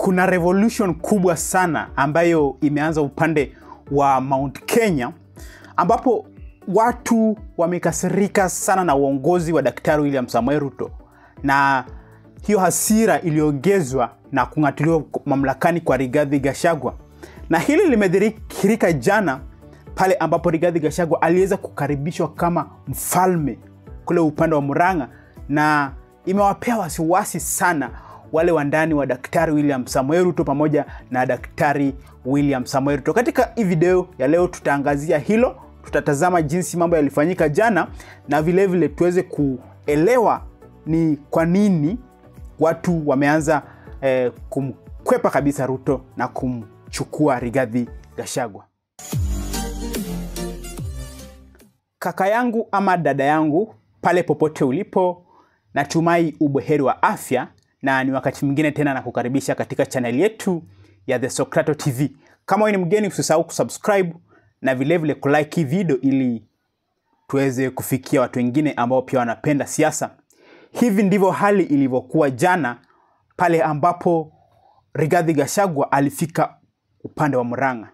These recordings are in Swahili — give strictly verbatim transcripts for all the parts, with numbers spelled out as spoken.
kuna revolution kubwa sana ambayo imeanza upande wa Mount Kenya, ambapo watu wamekasirika sana na uongozi wa Daktari William Samoei Ruto, na hiyo hasira iliongezwa na kung'atuliwa mamlakani kwa Rigathi Gachagua. Na hili limedhihirika jana pale ambapo Rigathi Gachagua aliweza kukaribishwa kama mfalme kule upande wa Murang'a, na imewapea wasiwasi sana wale wandani wa Daktari William Samoei Ruto pamoja na Daktari William Samoei Ruto. Katika hii video ya leo tutaangazia hilo, tutatazama jinsi mambo yalifanyika jana, na vile vile tuweze kuelewa ni kwa nini watu wameanza eh, kumkwepa kabisa Ruto na kumchukua Rigathi Gachagua. Kaka yangu ama dada yangu pale popote ulipo, natumai ubuheri wa afya, na ni wakati mwingine tena na kukaribisha katika channel yetu ya The Socrato T V. Kama wewe ni mgeni, usisahau kusubscribe na vile vile kulike hii video ili tuweze kufikia watu wengine ambao pia wanapenda siasa. Hivi ndivyo hali ilivyokuwa jana pale ambapo Rigathi Gachagua alifika upande wa Murang'a.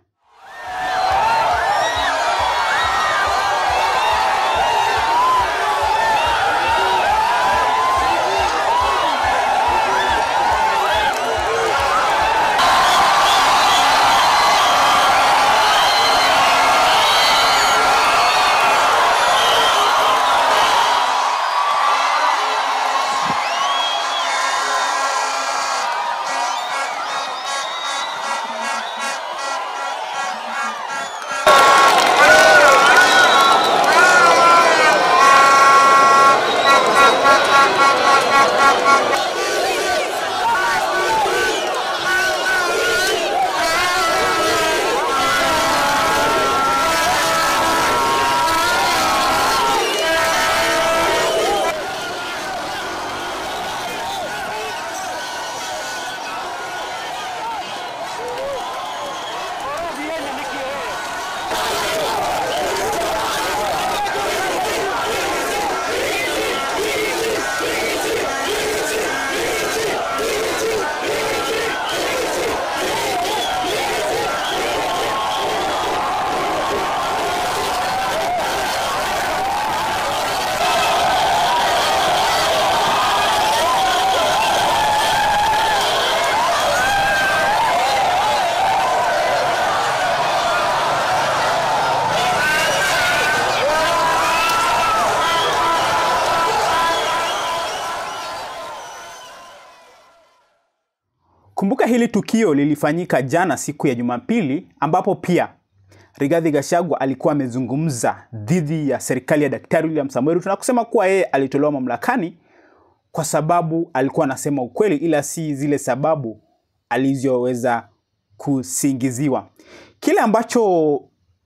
Kumbuka hili tukio lilifanyika jana siku ya Jumapili, ambapo pia Rigathi Gachagua alikuwa amezungumza dhidi ya serikali ya Daktari William Samoei Ruto na kusema kuwa yeye alitolewa mamlakani kwa sababu alikuwa anasema ukweli, ila si zile sababu alizoweza kusingiziwa. Kile ambacho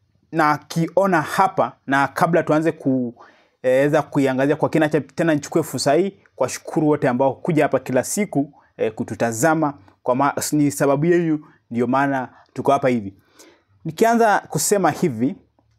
na kiona hapa, na kabla tuanze kuweza kuiangazia kwa kina, tena nichukue fursa hii kwa shukuru wote ambao kuja hapa kila siku eh, kututazama. Kwa ma, ni sababu yenu ndio maana tuko hapa hivi. Nikianza kusema hivi,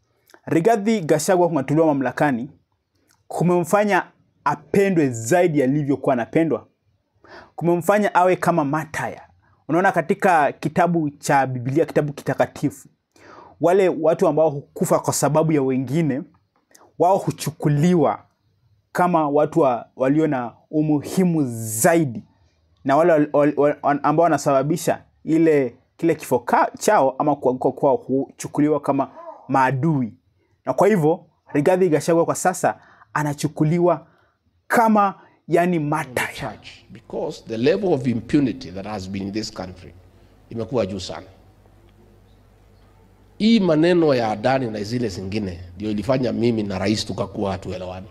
Rigathi Gachagua kung'atuliwa mamlakani kumemfanya apendwe zaidi alivyokuwa anapendwa. Kumemfanya awe kama Mataya. Unaona katika kitabu cha Biblia, kitabu kitakatifu, wale watu ambao hukufa kwa sababu ya wengine, wao huchukuliwa kama watu wa, walio na umuhimu zaidi, na wale ambao wanasababisha ile kile kifo chao ama kuanguka kwao huchukuliwa kama maadui. Na kwa hivyo Rigathi Gachagua kwa sasa anachukuliwa kama yani Mataya, because the level of impunity that has been in this country imekuwa juu sana. Hii maneno ya Adani na zile zingine ndio ilifanya mimi na rais tukakuwa hatuelewani.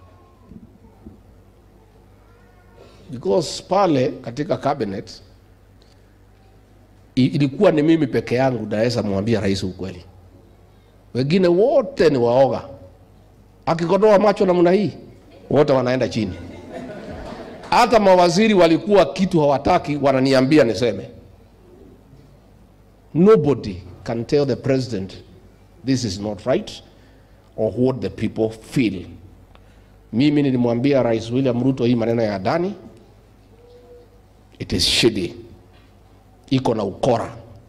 Because pale katika cabinet ilikuwa ni mimi peke yangu naweza mwambia rais ukweli. Wengine wote ni waoga. Akikodoa macho namna hii, wote wanaenda chini. Hata mawaziri walikuwa kitu hawataki wananiambia niseme. Nobody can tell the president this is not right or what the people feel. Mimi nilimwambia Rais William Ruto hii maneno ya Adani, it is shitty. iko na ukora.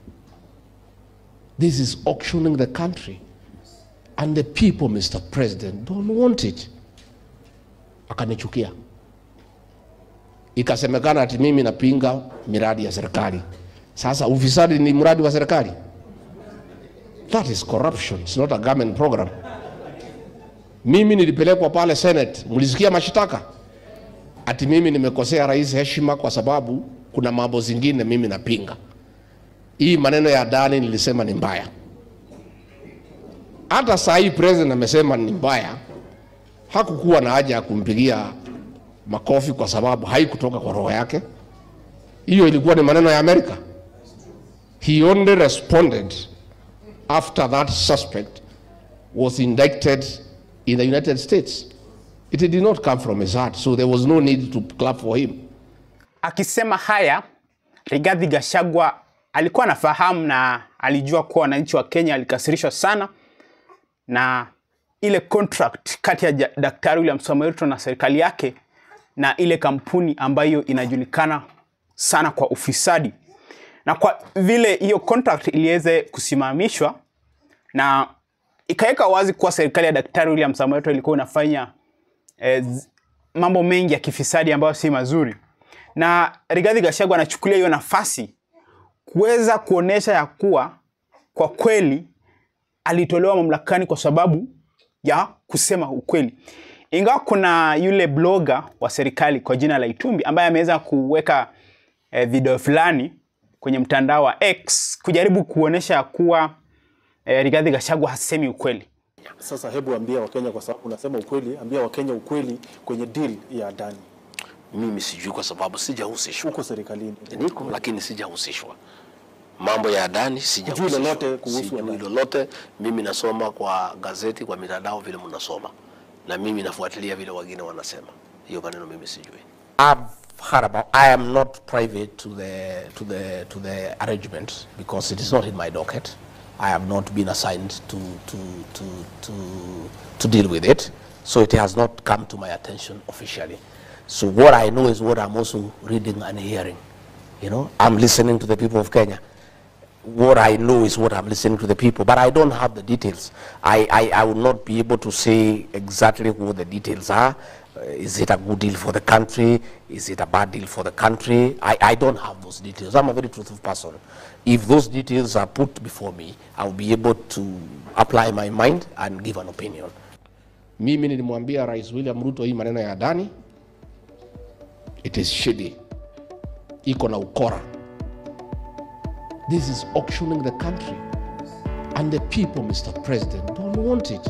This is auctioning the country. And the people, Mister President, don't want it. Akanichukia. Ikasemekana ati mimi napinga miradi ya serikali. Sasa ufisadi ni mradi wa serikali? That is corruption. It's not a government program. Mimi nilipelekwa pale Senate. Mlisikia mashitaka? Ati mimi nimekosea rais heshima kwa sababu kuna mambo zingine mimi napinga. Hii maneno ya Adani nilisema ni mbaya. Hata saa hii president amesema ni mbaya. Hakukuwa na haja ya kumpigia makofi kwa sababu haikutoka kwa roho yake. Hiyo ilikuwa ni maneno ya Amerika. He only responded after that suspect was indicted in the United States. It did not come from his heart, so there was no need to clap for him. Akisema haya, Rigathi Gachagua alikuwa anafahamu na alijua kuwa wananchi wa Kenya alikasirishwa sana na ile contract kati ya Daktari William Samoei Ruto na serikali yake na ile kampuni ambayo inajulikana sana kwa ufisadi. Na kwa vile hiyo contract iliweze kusimamishwa na ikaweka wazi kuwa serikali ya Daktari William Samoei Ruto ilikuwa inafanya eh, mambo mengi ya kifisadi ambayo si mazuri. Na Rigathi Gachagua anachukulia hiyo nafasi kuweza kuonesha ya kuwa kwa kweli alitolewa mamlakani kwa sababu ya kusema ukweli. Ingawa kuna yule blogger wa serikali kwa jina la Itumbi ambaye ameweza kuweka eh, video fulani kwenye mtandao wa X kujaribu kuonesha kuwa eh, Rigathi Gachagua hasemi ukweli. Sasa hebu ambia Wakenya, kwa sababu unasema ukweli, ambia Wakenya ukweli kwenye deal ya Adani. Mimi sijui kwa sababu sijahusishwa. Uko serikalini. Niko lakini sijahusishwa. Mambo ya Adani sijahusishwa. Sijui lolote kuhusu Sijui lolote. Mimi nasoma kwa gazeti, kwa mitandao vile mnasoma. Na mimi nafuatilia vile wengine wanasema. Hiyo maneno mimi sijui. I've heard about, I am not private to the to the to the arrangement because it is not in my docket. I have not been assigned to to to to to deal with it, so it has not come to my attention officially. So what I know is what I'm also reading and hearing. You know, I'm listening to the people of Kenya. What I know is what I'm listening to the people, but I don't have the details. I, I, I will not be able to say exactly what the details are. Uh, is it a good deal for the country? Is it a bad deal for the country? I, I don't have those details. I'm a very truthful person. If those details are put before me, I'll be able to apply my mind and give an opinion. Mimi nilimwambia Rais William Ruto hii maneno ya Adani. It is shady. Iko na ukora. This is auctioning the country. And the people, Mister President, don't want it.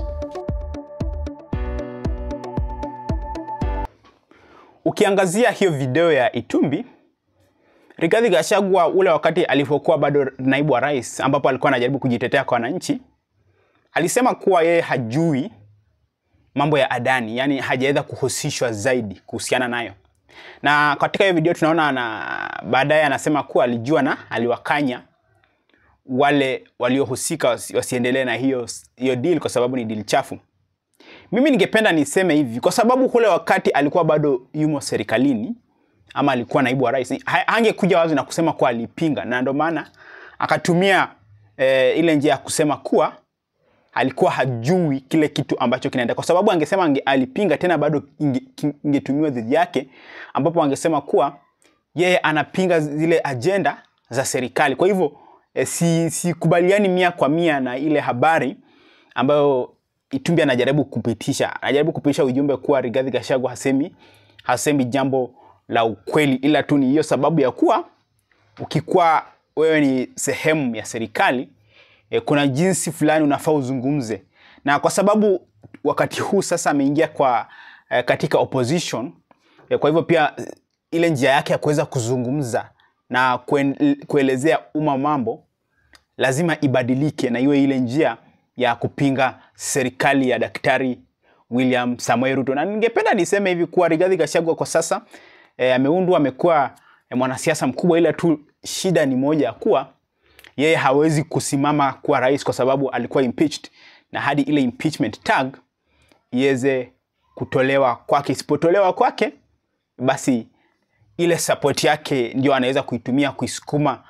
Ukiangazia hiyo video ya Itumbi, Rigathi Gachagua ule wakati alipokuwa bado naibu wa rais ambapo alikuwa anajaribu kujitetea kwa wananchi, alisema kuwa yeye hajui mambo ya Adani, yani hajaweza kuhusishwa zaidi kuhusiana nayo. Na katika hiyo video tunaona ana baadaye anasema kuwa alijua na aliwakanya wale waliohusika wasiendelee na hiyo hiyo deal kwa sababu ni deal chafu. Mimi ningependa niseme hivi kwa sababu kule wakati alikuwa bado yumo serikalini ama alikuwa naibu wa rais, hangekuja wazi na kusema kuwa alipinga, na ndio maana akatumia e, ile njia ya kusema kuwa alikuwa hajui kile kitu ambacho kinaenda, kwa sababu angesema ange, alipinga tena bado ingetumiwa dhidi yake, ambapo angesema kuwa yeye anapinga zile agenda za serikali. Kwa hivyo e, si sikubaliani mia kwa mia na ile habari ambayo Itumbi anajaribu kupitisha. Anajaribu kupitisha ujumbe kuwa Rigathi Gachagua hasemi hasemi jambo la ukweli, ila tu ni hiyo sababu ya kuwa ukikuwa wewe ni sehemu ya serikali e, kuna jinsi fulani unafaa uzungumze. Na kwa sababu wakati huu sasa ameingia kwa e, katika opposition e, kwa hivyo pia ile njia yake ya kuweza kuzungumza na kuen, kuelezea umma mambo lazima ibadilike na iwe ile njia ya kupinga serikali ya Daktari William Samoei Ruto. Na ningependa niseme hivi kuwa Rigathi Gachagua kwa sasa e, ameundwa amekuwa e, mwanasiasa mkubwa, ila tu shida ni moja kuwa yeye hawezi kusimama kuwa rais kwa sababu alikuwa impeached, na hadi ile impeachment tag iweze kutolewa kwake. Isipotolewa kwake, basi ile support yake ndio anaweza kuitumia kuisukuma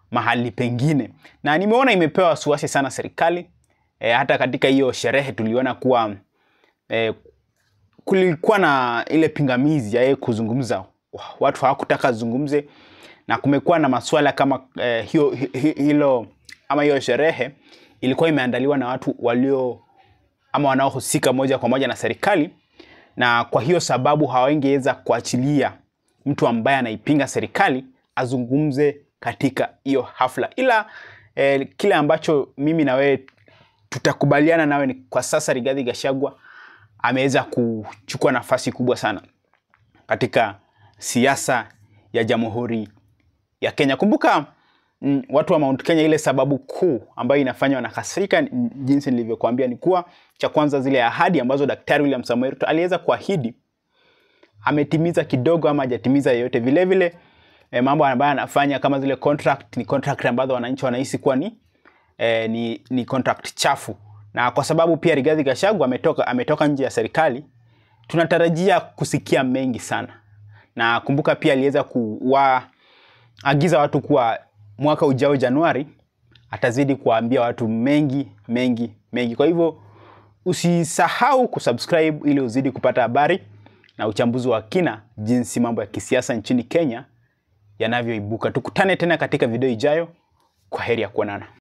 mahali pengine. Na nimeona imepewa wasiwasi sana serikali. E, hata katika hiyo sherehe tuliona kuwa e, kulikuwa na ile pingamizi ya yeye kuzungumza. Watu hawakutaka zungumze, na kumekuwa na maswala kama e, hiyo hilo ama hiyo sherehe ilikuwa imeandaliwa na watu walio ama wanaohusika moja kwa moja na serikali, na kwa hiyo sababu hawangeweza kuachilia mtu ambaye anaipinga serikali azungumze katika hiyo hafla. Ila eh, kile ambacho mimi na wewe tutakubaliana nawe ni kwa sasa Rigathi Gachagua ameweza kuchukua nafasi kubwa sana katika siasa ya Jamhuri ya Kenya. Kumbuka mm, watu wa Mount Kenya, ile sababu kuu ambayo inafanya wanakasirika jinsi nilivyokuambia ni kuwa, cha kwanza, zile ahadi ambazo Daktari William Samoei Ruto aliweza kuahidi ametimiza kidogo ama hajatimiza yote. Vile vile e, mambo ambayo anafanya kama zile contract ni contract ambazo wananchi wanahisi kuwa ni e, ni ni contract chafu. Na kwa sababu pia Rigathi Gachagua ametoka ametoka nje ya serikali, tunatarajia kusikia mengi sana. Na kumbuka pia aliweza kuwaagiza watu kuwa mwaka ujao Januari atazidi kuambia watu mengi mengi mengi. Kwa hivyo usisahau kusubscribe ili uzidi kupata habari na uchambuzi wa kina jinsi mambo ya kisiasa nchini Kenya yanavyoibuka. Tukutane tena katika video ijayo. Kwa heri ya kuonana.